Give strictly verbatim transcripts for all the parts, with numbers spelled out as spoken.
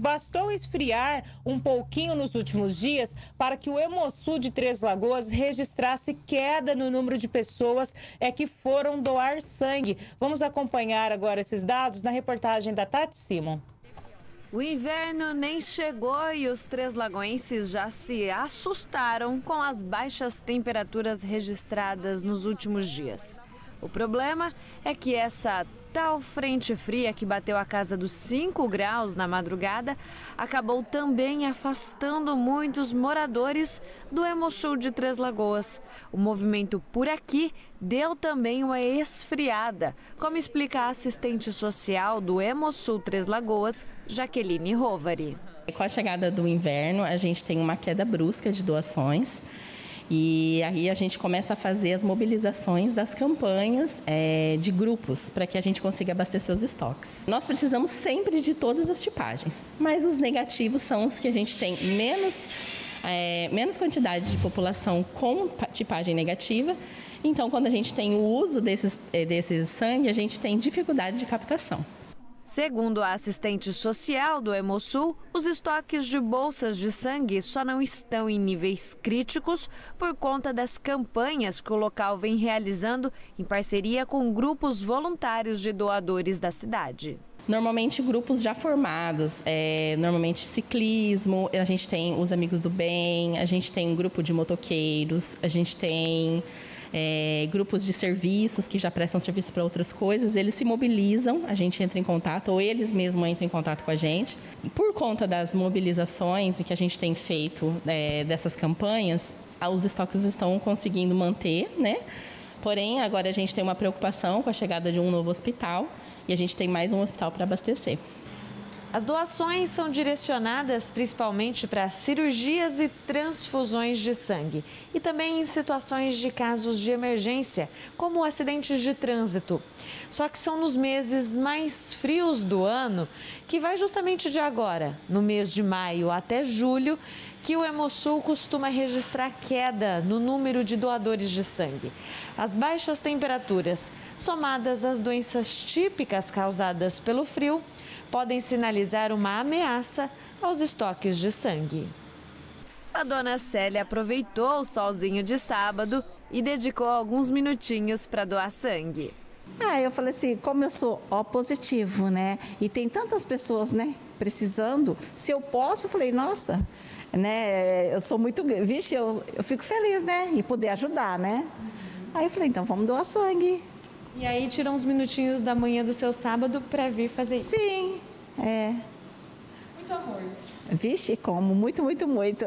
bastou esfriar um pouquinho nos últimos dias para que o Hemosul de Três Lagoas registrasse queda no número de pessoas é, que foram doar sangue. Vamos acompanhar agora esses dados na reportagem da Tati Simon. O inverno nem chegou e os treslagoenses já se assustaram com as baixas temperaturas registradas nos últimos dias. O problema é que essa tal frente fria que bateu a casa dos cinco graus na madrugada acabou também afastando muitos moradores do Hemosul de Três Lagoas. O movimento por aqui deu também uma esfriada, como explica a assistente social do Hemosul Três Lagoas, Jaqueline Rovari. Com a chegada do inverno, a gente tem uma queda brusca de doações. E aí a gente começa a fazer as mobilizações das campanhas é, de grupos para que a gente consiga abastecer os estoques. Nós precisamos sempre de todas as tipagens, mas os negativos são os que a gente tem menos, é, menos quantidade de população com tipagem negativa. Então, quando a gente tem o uso desses, desses sangue, a gente tem dificuldade de captação. Segundo a assistente social do Hemosul, os estoques de bolsas de sangue só não estão em níveis críticos por conta das campanhas que o local vem realizando em parceria com grupos voluntários de doadores da cidade. Normalmente grupos já formados, é, normalmente ciclismo, a gente tem os Amigos do Bem, a gente tem um grupo de motoqueiros, a gente tem... É, grupos de serviços que já prestam serviço para outras coisas, eles se mobilizam, a gente entra em contato, ou eles mesmos entram em contato com a gente. E por conta das mobilizações e que a gente tem feito é, dessas campanhas, os estoques estão conseguindo manter, né? Porém, agora a gente tem uma preocupação com a chegada de um novo hospital e a gente tem mais um hospital para abastecer. As doações são direcionadas principalmente para cirurgias e transfusões de sangue e também em situações de casos de emergência, como acidentes de trânsito. Só que são nos meses mais frios do ano, que vai justamente de agora, no mês de maio até julho, que o Hemosul costuma registrar queda no número de doadores de sangue. As baixas temperaturas, somadas às doenças típicas causadas pelo frio, podem sinalizar uma ameaça aos estoques de sangue. A dona Célia aproveitou o solzinho de sábado e dedicou alguns minutinhos para doar sangue. Ah, eu falei assim, como eu sou O positivo, né? E tem tantas pessoas, né, precisando, se eu posso, eu falei, nossa, né, eu sou muito, vixe, eu, eu fico feliz, né, em poder ajudar, né? Aí eu falei, então vamos doar sangue. E aí tirou uns minutinhos da manhã do seu sábado para vir fazer isso? Sim, é. Muito amor. Vixe, como, muito, muito, muito.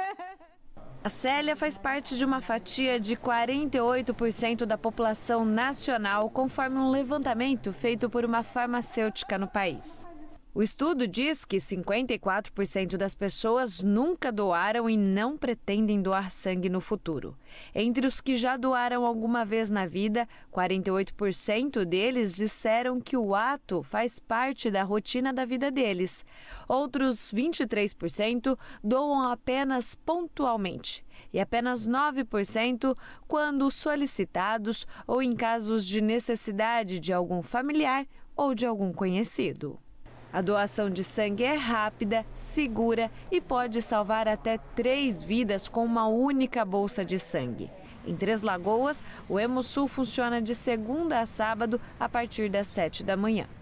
A Célia faz parte de uma fatia de quarenta e oito por cento da população nacional, conforme um levantamento feito por uma farmacêutica no país. O estudo diz que cinquenta e quatro por cento das pessoas nunca doaram e não pretendem doar sangue no futuro. Entre os que já doaram alguma vez na vida, quarenta e oito por cento deles disseram que o ato faz parte da rotina da vida deles. Outros vinte e três por cento doam apenas pontualmente e apenas nove por cento quando solicitados ou em casos de necessidade de algum familiar ou de algum conhecido. A doação de sangue é rápida, segura e pode salvar até três vidas com uma única bolsa de sangue. Em Três Lagoas, o Hemosul funciona de segunda a sábado a partir das sete da manhã.